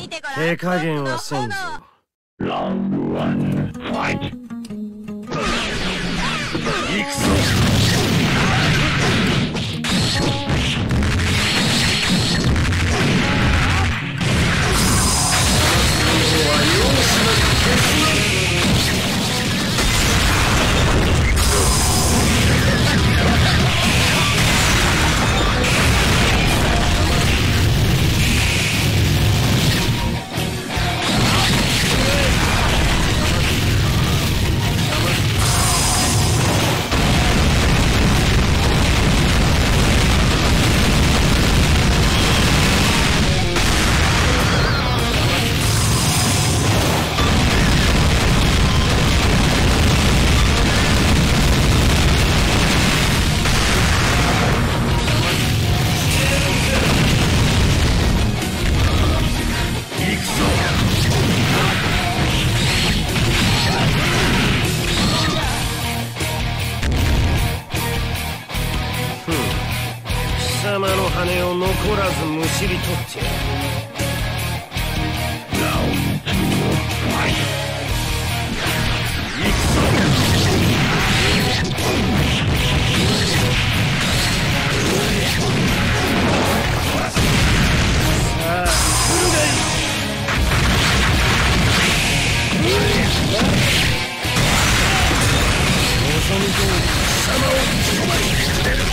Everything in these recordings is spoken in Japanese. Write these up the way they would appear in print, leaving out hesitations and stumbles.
手加減はせんぞ。ラウンド1、ファイト。行くぞ。貴様の羽を残らずむしり取ってやる。ラウンド2、ファイト。行くぞ。さあ来るがいい。望み通り貴様をそばにくれる。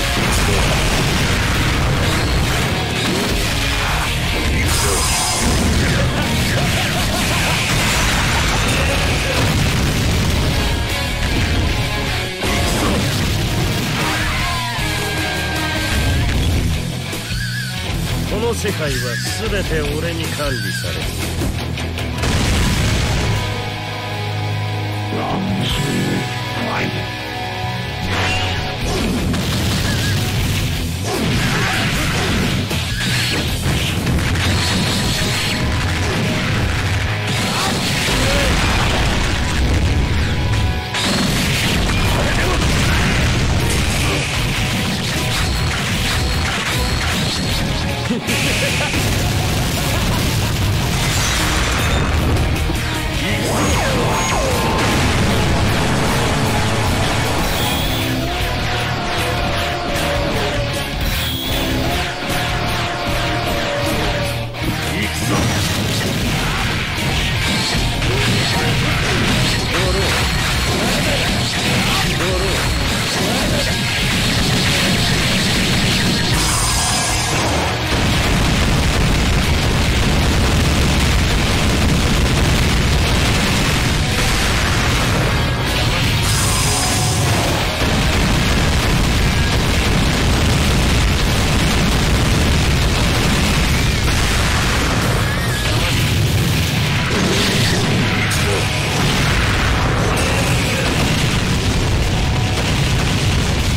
この世界は全て俺に管理される。ラウンド2、ファイト。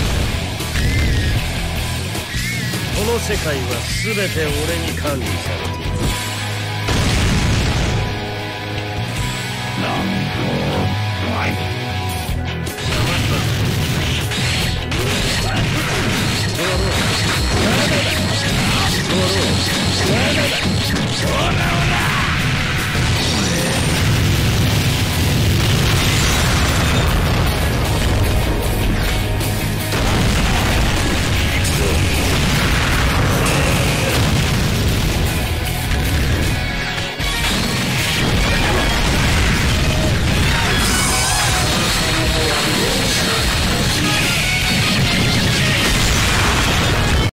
この世界は全て俺に管理される。